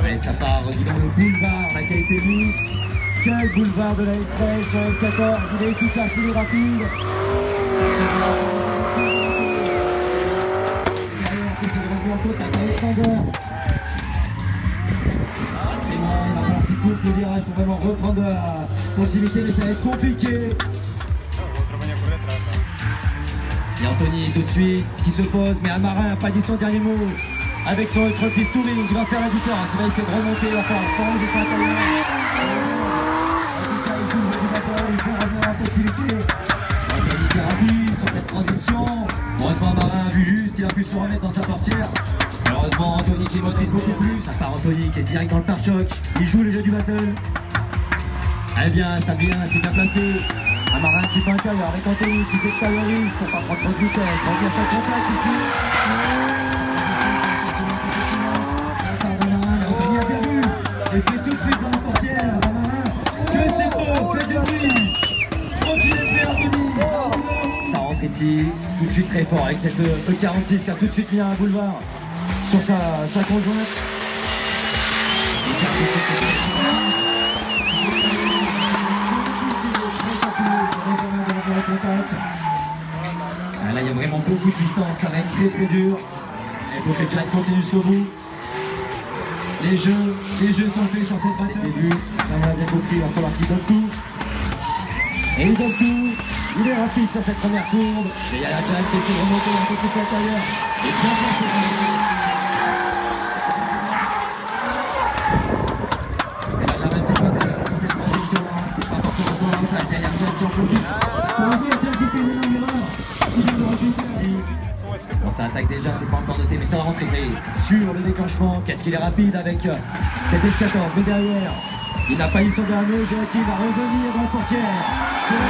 Allez, ça part dans le boulevard, la qui a été mis. Quel boulevard de la S13 sur S14, il est efficace, il est rapide. Derrière, c'est le revenu en côte avec Alexander. Il va falloir qu'il coupe le virage pour vraiment reprendre de la possibilité, mais ça va être compliqué. Et Anthony tout de suite qui se pose, mais Amarin n'a pas dit son dernier mot. Avec son E36 Touring qui va faire la différence, il va essayer de remonter, il va falloir prolonger sa carrière. Il faut revenir à la possibilité. Anthony qui est rapide sur cette transition. Heureusement Amarin a vu juste, il a pu se remettre dans sa portière. Malheureusement Anthony qui motorise beaucoup plus. Ça part Anthony qui est direct dans le pare-choc. Il joue le jeu du battle. Eh bien, ça vient, c'est bien placé. Amarin qui fait intérieur avec Anthony qui s'extériorise pour pas prendre trop de vitesse. On vient sans contact ici. Anthony a bien vu. Il se met tout de suite dans la portière. Amarin, que c'est beau, fait du bruit. Continuez de faire Anthony. Ça rentre ici tout de suite très fort avec cette E46 qui a tout de suite mis un boulevard sur sa conjointe. Ah, là il y a vraiment beaucoup de distance, ça va être très très dur. Il faut que Jack continue jusqu'au bout. Les jeux sont faits sur cette bataille. Début, ça m'a bien compris, il va falloir qu'il donne tout. Et il donne tout, il est rapide sur cette première courbe. Et il y a la Jack qui essaie de remonter un peu plus à l'intérieur. Et bien placé. Et là j'avais un petit peu intérieur sur cette transition là, c'est pas forcément son avantage. Derrière Jack qui en profite. Pour revenir, Jack qui fait une énorme erreur. Qui vient de récupérer. Bon, ça attaque déjà, c'est pas encore noté, mais ça va rentrer sur le déclenchement. Qu'est-ce qu'il est rapide avec cette S14, mais derrière, il n'a pas eu son dernier. Joachim va revenir dans la portière.